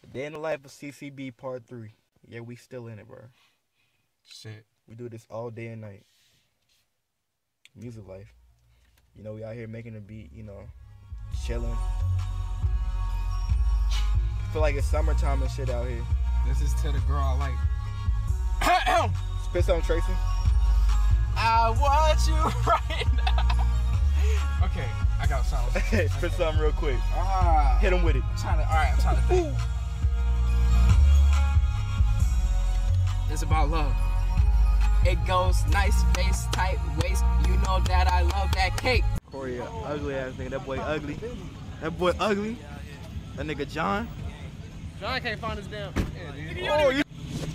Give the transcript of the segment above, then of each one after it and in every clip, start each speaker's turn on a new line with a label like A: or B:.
A: Day in the life of CCB Part 3. Yeah, we still in it, bro.
B: Shit.
A: We do this all day and night. Music life. You know, we out here making a beat, you know, chilling. Feel like it's summertime and shit out here.
B: This is to the girl I like.
A: Spit something, Tracy.
B: I want you right now. Okay, I got something.
A: Spit something real quick. Hit him with it.
B: I'm trying to think. It's about love. It goes nice face, tight waist. You know that I love that cake.
A: Corey, ugly ass nigga. That boy ugly. That boy ugly. That nigga John.
B: John can't find his damn.
A: Oh, you.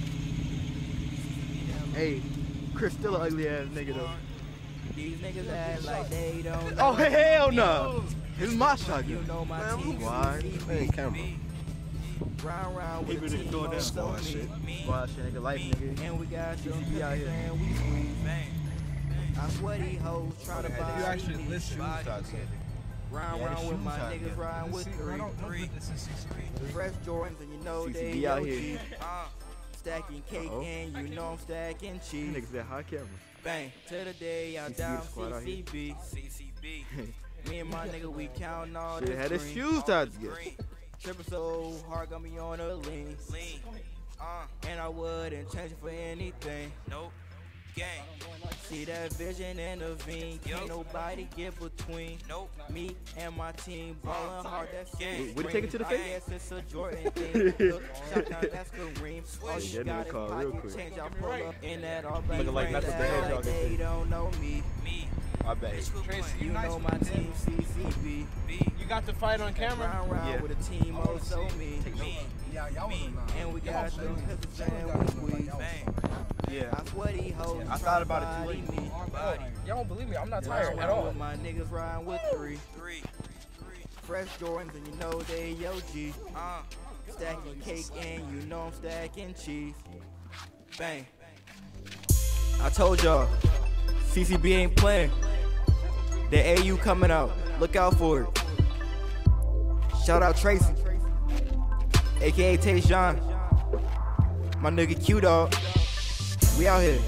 A: Hey, Chris still an ugly ass nigga though.
C: These niggas act like they don't know.
A: Oh hell no! This is my shotgun.
C: You know my team.
A: Why?
D: Hey, camera.
C: Round
A: He
C: with
A: really
C: the
A: doing
C: team
A: that
C: so
D: squad shit.
A: Squad shit, nigga. Life, nigga.
C: And we got some
A: CCB out here.
C: and we squeeze. I swear these hoes try to buy
B: You actually
C: me.
B: listen.
C: Round
A: Yeah,
C: round
A: the
C: with my
A: shoes out
C: niggas
A: there.
C: riding with three. Fresh Jordans and you know they
A: CCB out here.
C: OG. Stacking cake and you know I'm stacking
A: These
C: cheese.
A: niggas that high camera.
C: Bang, to the day I'm
A: CCB
C: down
A: the squad out here.
C: CCB. Me and my nigga, we counting all
A: Shit
C: this
A: had his
C: green.
A: shoes tied together.
C: Tripping so hard, got me on a lean. And I wouldn't change it for anything.
E: Nope. Gang.
C: See that vision in the vein. Can't nobody get between.
E: Nope.
C: Me and my team ballin' hard. That's
A: Wait, would you take it to the
C: I
A: face?
C: guess it's a Jordan thing. Look, shot down, that's Kareem. All
A: Yeah,
C: you
A: that
C: got
A: nigga
C: is
A: called real
C: pocket
A: quick.
C: change. I pull up in that all black.
A: Looking like
C: frame.
A: Knuckles the
C: Act
A: Hedgehog
C: like
A: and
C: they
A: shit.
C: don't know me.
E: Me.
A: My bad.
B: Tracy,
C: You know my team CCB.
B: You got the fight on camera?
C: Round
A: Yeah.
C: with a team also me.
B: Yeah, y'all was in line.
C: And we got them pistols and we squeeze.
E: Bang.
A: Yeah.
C: I swear these hoes
A: I thought about it too late.
C: me.
B: Y'all don't believe me. I'm not tired
C: Round
B: at
C: round
B: all.
C: with my niggas riding with three.
E: Three.
C: Fresh Jordans and you know they OG. Stacking cake and you know I'm stacking cheese. Bang. I told y'all, CCB ain't playing. The AU coming out. Look out for it. Shout out Tracy, aka Tayshawn. My nigga Q Dog. We out here.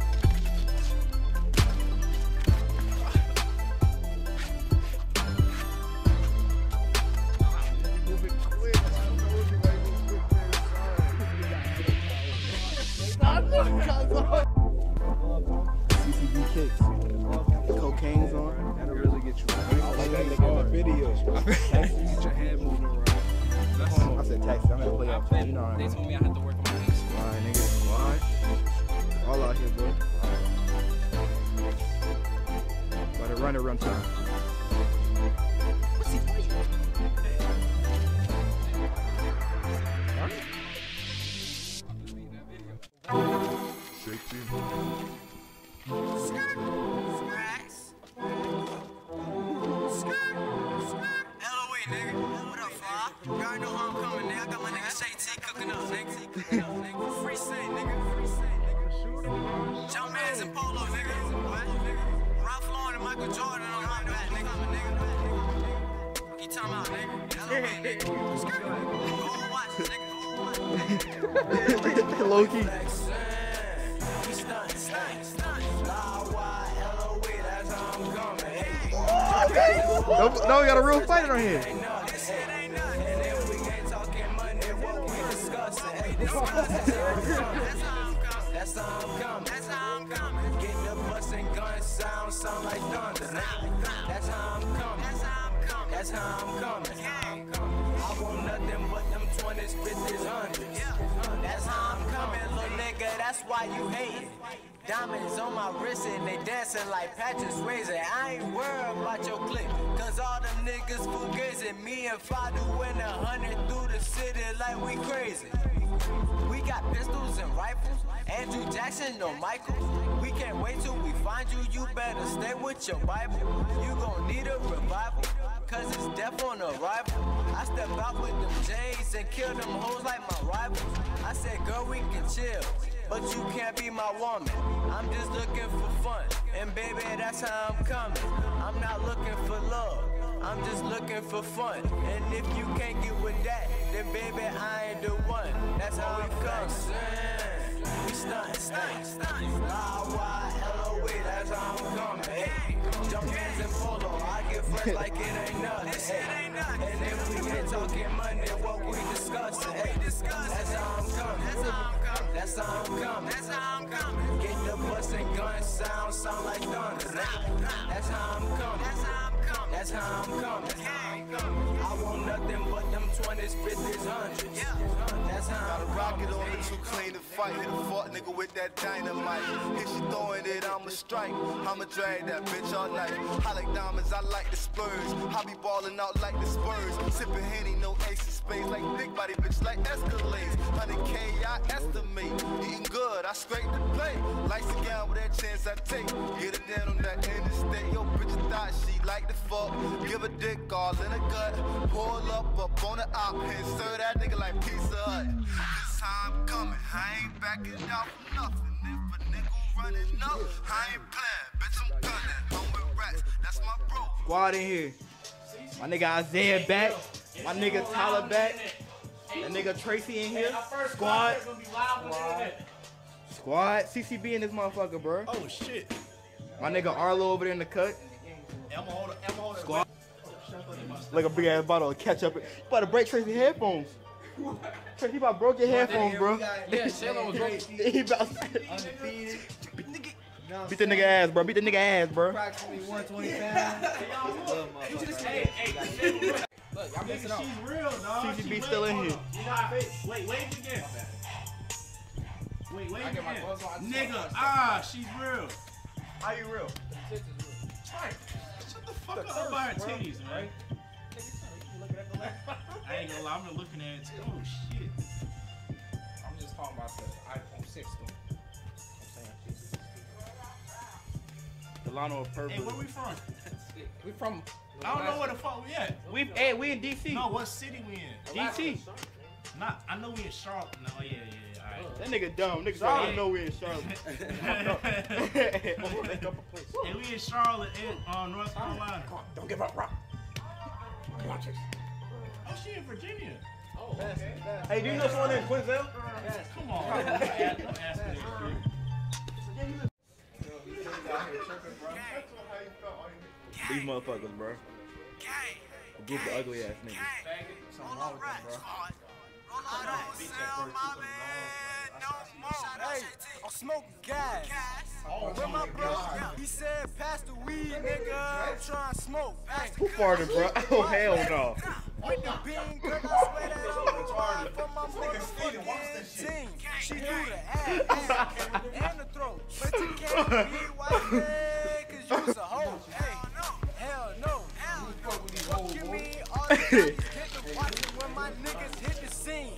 A: CCB kicks. Cocaine's on.
D: That'll really get you right. I like that nigga in the videos. Get your head moving right.
A: I said taxi. I'm gonna play out. You know what I
B: They
A: mean.
B: told me I had to work on my knees.
A: Squad, nigga. Squad. All out here, boy. About to run it, run time.
E: LOE, nigga. What up, fly? You already know how I'm coming, nigga. I got my nigga Shay T cooking up, nigga. Free say, nigga. Free say, nigga. Jumpmans and Polo, nigga. What? Ralph Lauren and Michael Jordan on my back, nigga. What you talking about, nigga? LOE, nigga. Go and watch it, nigga. Go and watch it.
A: Low key.
E: We stunt, stunt, stunt.
A: No, we got a real fighter on here.
E: This shit ain't nothing. And if we ain't talking money, what we discussing? That's how I'm coming. That's how I'm coming. Getting the bus and gun sound like thunder. That's how I'm coming. That's how I'm coming. That's how I'm coming. I want nothing but them 20s, 50s, 100s. That's how I'm coming, little nigga. That's why you hating. Diamonds on my wrist and they dancing like Patrick Swayze. I ain't worried about your clique, cause all them niggas fugazi. Me and Fadu win 100 through the city like we crazy. We got pistols and rifles, Andrew Jackson, no Michael. We can't wait till we find you, you better stay with your Bible. You gon' need a revival, cause it's death on arrival. I step out with them J's and kill them hoes like my rivals. I said, girl, we can chill, but you can't be my woman. I'm just looking for fun, and baby, that's how I'm coming. I'm not looking for love, I'm just looking for fun. And if you can't get with that, then baby, I ain't rest like it ain't nothing. And if we ain't talking money, what we discussing? Hey, that's how I'm coming. That's how I'm coming. Get the bus and gun sound like thunder. That's how I'm coming. That's how I'm coming. I want nothing but them 20s, 50s, 100s. That's how I'm
F: rocket on it too clean to fight. Hit a fuck nigga with that dynamite. If she throwing it, I'ma strike. I'ma drag that bitch all night. I like diamonds, I like the splurge. I be balling out like the Spurs. Sipping Henny, no ace of space. Like big body bitch, like Escalades. 100K, I estimate. Eating good, I scrape the plate. Lights again with that chance I take. Get it down on that interstate. Yo, bitch thought she like the fuck. Give a dick all in the gut. Pull up on the op and serve that nigga like Pizza Hut. This time coming, I ain't backing out for nothing. If a nigga running up, I ain't playing. Bitch, I'm gunning. I'm with rats, that's my bro.
A: Squad in here. My nigga Isaiah back. My nigga Tyler back. That nigga Tracy in here. Squad. Squad. CCB in this motherfucker, bro.
F: Oh shit.
A: My nigga Arlo over there in the cut. Squad. Like a big ass bottle of ketchup. You about to break Tracy's headphones. Tracy, you about to broke your headphones, bro.
B: Yeah, Shayla was broke.
A: He about beat the nigga ass, bro. Beat the nigga ass, bro.
C: Approximately 120 pounds.
B: Look, y'all missing out.
D: She's real, dog.
A: CCB still in here.
D: Wait again. Wait
B: I get my
D: again.
B: clothes on.
D: Nigga, she's real.
A: How you real?
D: Right. Shut the fuck up about her titties, man. I ain't gonna lie, I'm looking at it too. Oh shit.
B: I'm just talking about the iPhone 6 though. I'm saying.
A: Delano of Purple.
D: Hey, where we from?
B: We from.
D: I don't know where the fuck we at.
A: We in DC.
D: No, what city we in?
A: DC.
D: Not, I know we in Charlotte. No, yeah, alright.
A: That nigga dumb. Nigga don't know we in Charlotte.
D: And we in Charlotte, North Carolina.
B: Don't give up, rock.
D: Oh, she in Virginia.
B: Oh, okay.
A: Hey, do you know someone named Quinzel?
D: Come on, don't ask me that shit.
A: These motherfuckers, bro. A group of ugly ass niggas.
B: Something wrong with them, bro.
E: Hey, I'm smoking gas. Where my bro? He said, pass the weed, nigga. I'm trying to smoke.
A: Who farted, bro? Oh, hell no.
E: With the bean, cause I swear that I was hard for my motherfucking team. She threw the ass and the throat. But you can't be white, man, cause you's a hoe. Hell no. What you mean? All the niggas get to watching when my niggas hit the scene.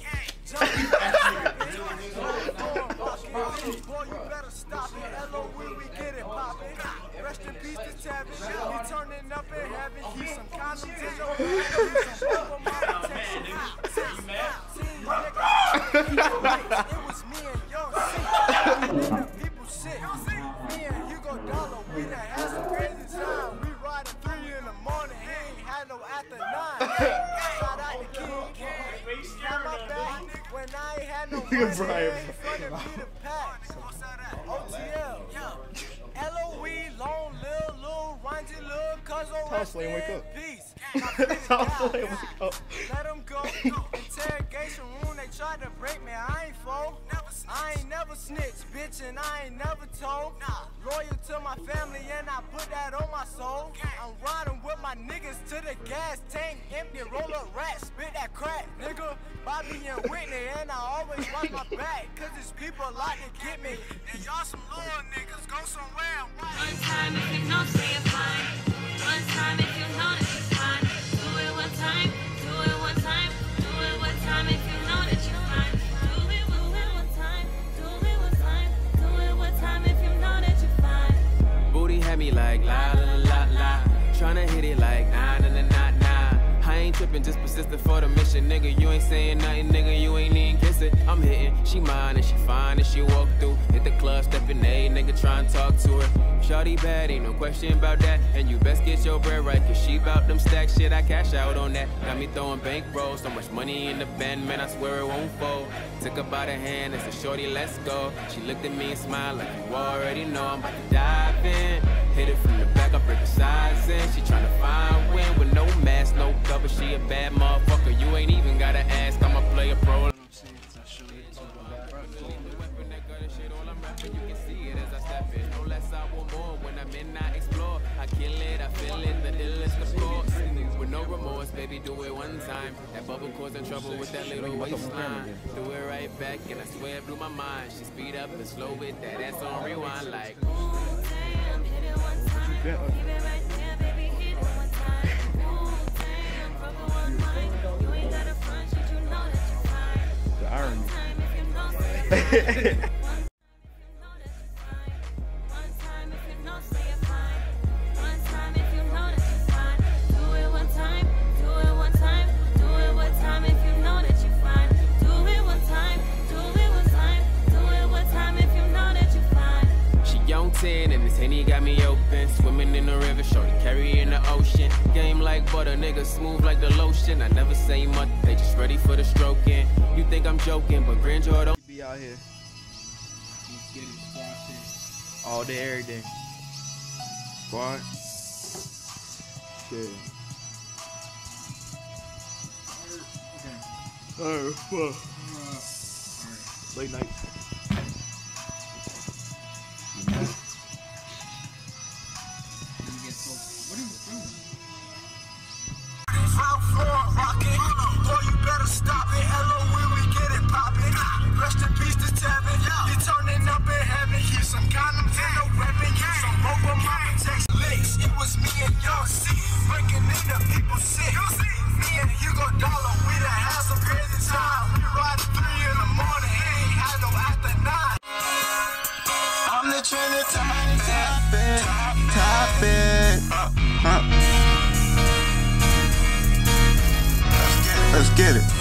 E: Boy, you better stop it. LOE, we get it poppin'. Rest in peace to Tavis. He turning up in heaven. He's some competition. He's some over my It was me and Young C. People shit. Me and Hugo Dollar, we done had some crazy time. We riding 3 in the morning. He ain't had no after 9. Shout out to King. Got my back when I ain't had no money. In front of me to pack. OTL. LOE, long, little, Randy, little, Cuzzo, rest in peace. Let them go. Interrogation room, they tried to break me. I ain't fold. I ain't never snitched, bitch, and I ain't never told. Loyal to my family, and I put that on my soul. I'm riding with my niggas to the gas tank, empty, roll up rats, spit that crack, nigga. Bobby and Whitney, and I always watch my back, cause it's people like to get me. And y'all some little niggas, go somewhere.
G: One time if you know, say it's fine. One time if you know that it's fine. Do it one time, do it one time, do it one time if you know that you're fine. Do it one time, do it one time, do it one time if you know that you're fine.
H: Booty had me like la la la la, tryna hit it like nah nah nah nah nah. I ain't tripping, just persistent for the mission, nigga. You ain't saying nothing, nigga. You ain't even kiss it. I'm hitting, she mine and she fine and she walk through. Hit the club, stepping A, nigga try and talk to her. Shawty bad, ain't no question about that. And you best get your bread right, cause she bout them stacks. Shit, I cash out on that. Got me throwing bank rolls, so much money in the band, man, I swear it won't fold. Took her by the hand, it's a shorty, let's go. She looked at me and smiled like you already know I'm about to dive in. Hit it from the back, I break the sides in. She tryna find win with no mask, no cover. She a bad motherfucker, you ain't even gotta ask. I'ma play a pro. You can see it as I step in. No less, I want more. When I'm in, I explore. I kill it, I feel it. The illest of course. With no remorse, baby, do it one time. That bubble causing trouble with that little waistline. Do it right back, and I swear it blew my mind. She speed up and slow with that ass on rewind, like.
G: Ooh, damn, hit it one time. Leave it right there, baby, hit it one time. Ooh, damn, broke it one mind. You ain't got a front shit, you know that you're fine.
A: The irony.
G: One time if you know, say it fine. One time if you know, say it fine. One time if you know that you're fine. Do it one time, do it one time. Do it one time if you know that you're fine. Do it one time, do it one time. Do it one time if you know that you're fine.
H: She on 10 and this Henny got me open. Swimming in the river, shorty carry in the ocean. Game like butter, nigga smooth like the lotion. I never say much, they just ready for the stroking. You think I'm joking, but grandeur don't
C: Be out here
B: Let's get it, squad shit.
C: all day, every day.
A: Squad. Shit.
B: Okay.
A: Fuck. Late night.
B: Let me get so. What are you doing?
E: Top floor rockin', boy you better stop it. Hello when we get it poppin'. Rest in peace to Tevin. He turning up in heaven. Keep some condoms and no weapon. Keep some rope on my protection links. It was me and Young C breaking in the people sick. Me and Hugo Dollar, we done had some crazy time. We ride at 3 in the morning, ain't had no after 9. I'm the trending topic.
F: Let's get it.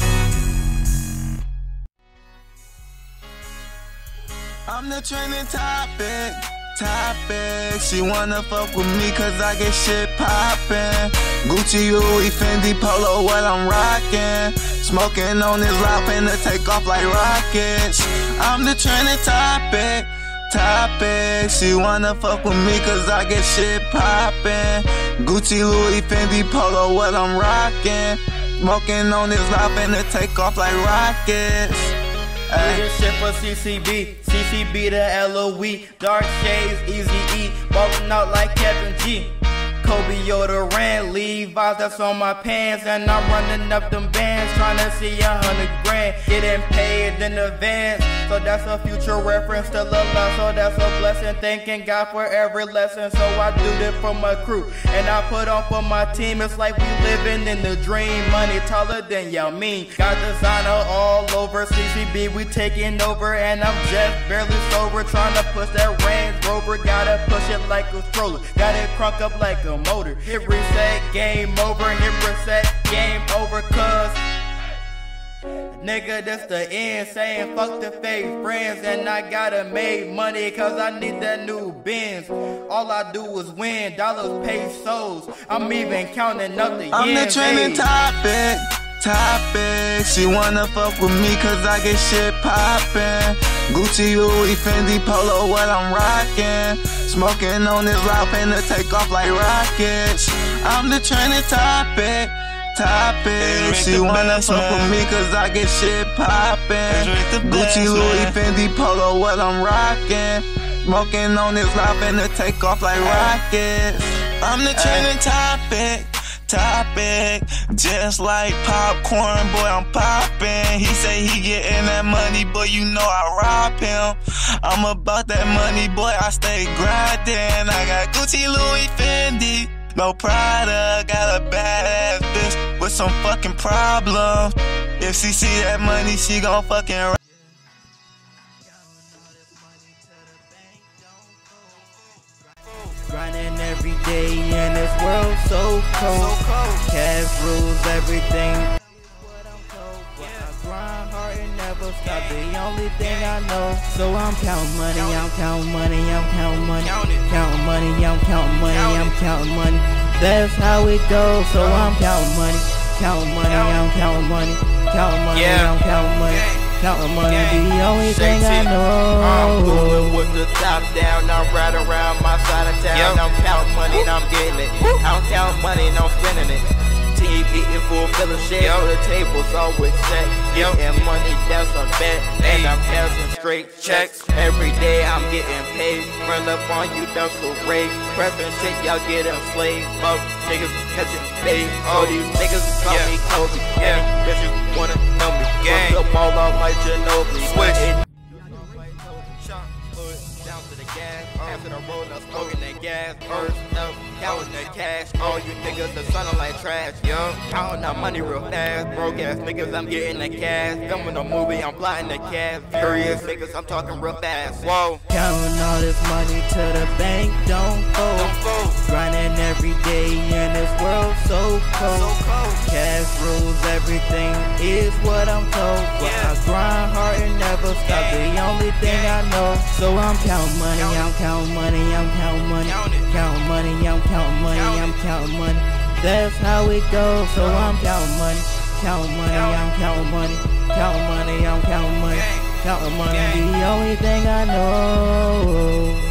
F: I'm the trending topic. She wanna fuck with me cause I get shit poppin'. Gucci, Louis, Fendi, Polo, what I'm rockin'. Smoking on this loud finna take off like rockets. I'm the trending topic. She wanna fuck with me cause I get shit poppin'. Gucci, Louis, Fendi, Polo, what I'm rockin'. Smoking on this loud finna take off like rockets.
C: Do this shit for CCB, CCB to LOE, dark shades, easy E, ballin' out like Kevin G. Kobe Yoda ran, Levi's that's on my pants, and I'm running up them bands, tryna see 100 grand, getting paid in advance. So that's a future reference to the love, so that's a blessing. Thanking God for every lesson, so I do this for my crew, and I put on for my team. It's like we living in the dream. Money taller than Yao Ming, got designer all over. CCB we taking over, and I'm just barely sober, trying to push that Range Rover. Gotta push it like a stroller, got it crunk up like a motor. Hit reset, game over. Hit reset, game over. Cause nigga, this the end, saying fuck the fake friends. And I gotta make money cause I need that new Benz. All I do is win, dollars, pesos. I'm even counting up the
F: I'm
C: yen,
F: the trending topic. She wanna fuck with me cause I get shit poppin'. Gucci, Louis, Fendi, Polo, what I'm rockin'. Smoking on this loud finna take off like rockets. I'm the trending topic. She wanna fuck with me cause I get shit poppin'. Gucci, Louis, Fendi, Polo, what I'm rockin'. Smoking on this loud finna take off like rockets. I'm the trending topic. Just like popcorn, boy, I'm poppin'. He say he gettin' that money, boy, you know I rob him. I'm about that money, boy, I stay grindin'. I got Gucci, Louis, Fendi, no Prada. Got a badass bitch with some fucking problems. If she see that money, she gon' fucking
C: grinding every day in this world so cold. Cash rules everything. What I'm told, but I grind hard and never never stop. The only thing I know. So I'm counting money, I'm counting money, I'm counting money, counting money, I'm counting money, I'm counting money. That's how it goes. So I'm counting money, counting money, I'm counting money, counting money, I'm counting money. Counting money, the only thing I know.
I: I'm moving with the top down, I'm right around my side of town. I'm counting money and I'm getting it. I'm counting money and I'm spending it. Team eating full fellowship, so the table's always set. Getting money, that's a bet, and I'm passing straight checks. Every day I'm getting paid. Run up on you, that's a raid. Pressing shit, y'all get enslaved. Fuck niggas catching bait. All these niggas call me Kobe. And bitch, you wanna know me. Gang. The ball off like Ginobili. Switch. Down to the gas, after the roll up, smoking that gas. First up, counting the cash. All you niggas are sounding like trash. Young, counting that money real fast. Broke ass niggas, I'm getting the cash. Filming a movie, I'm plotting the cash. Furious niggas, I'm talking real fast. Whoa.
C: Counting all this money to the bank, don't fold. Grinding every day in this world so cold. Cash rules everything is what I'm told. But I grind hard and never stop. The only thing I know. So I'm counting money, I'm counting money, I'm counting money, counting money, I'm counting money, I'm counting money. That's how it goes. So I'm counting money, counting money, I'm counting money, counting money, I'm counting money, counting money. The only thing I know.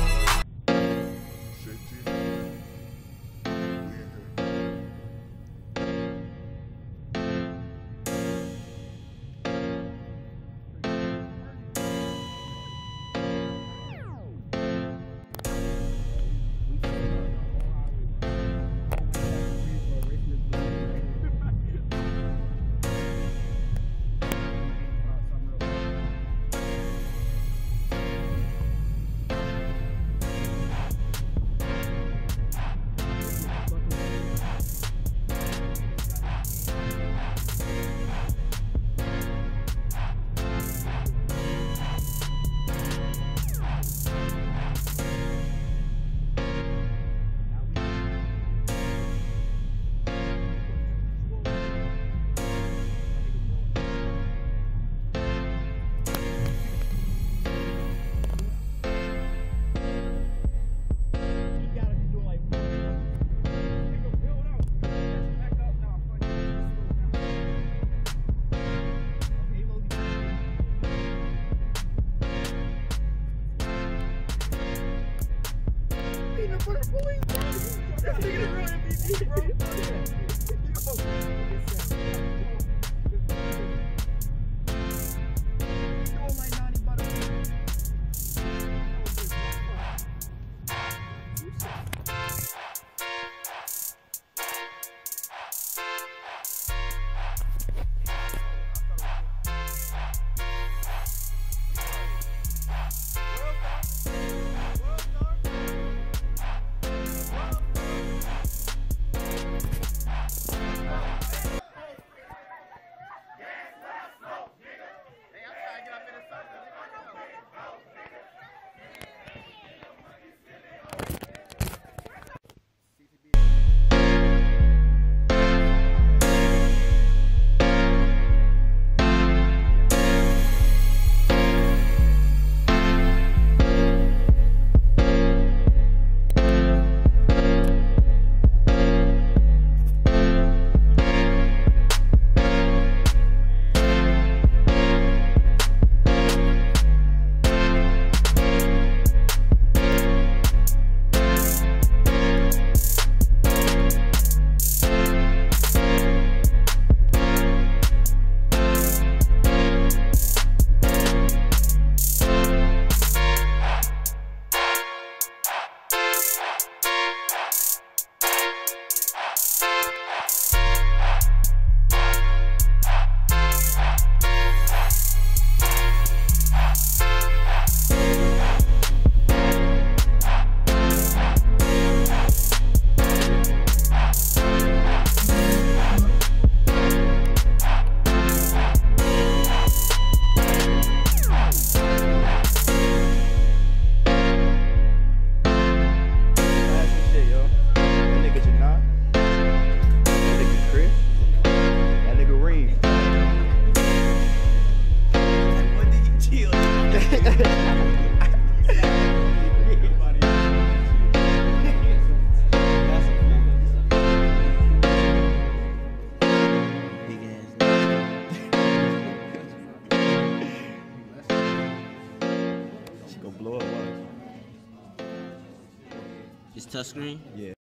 A: Blew up what?
J: It's touchscreen?
A: Yeah.